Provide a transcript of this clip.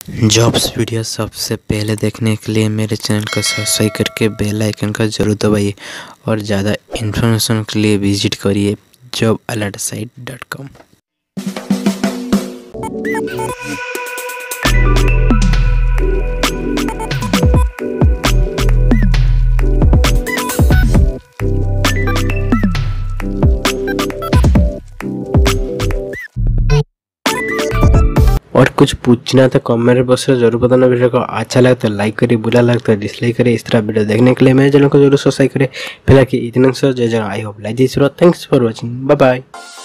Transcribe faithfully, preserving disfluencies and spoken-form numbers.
Jobs video सबसे पहले देखने के लिए मेरे चैनल को सब्सक्राइब करके बेल आइकन का जरूर दबाइए और ज़्यादा इन्फॉर्मेशन के लिए विजिट करिए job alert site dot com. और कुछ पूछना तो कमेंट बॉक्स में जरूर बताना। वीडियो को अच्छा लगता है लाइक करिए, बुरा लगता है डिसलाइक करिए। इस तरह वीडियो देखने के लिए मेरे चैनल को जरूर सब्सक्राइब करें। फिलहाल इतना जय जय I hope like this. Thanks for watching, bye bye.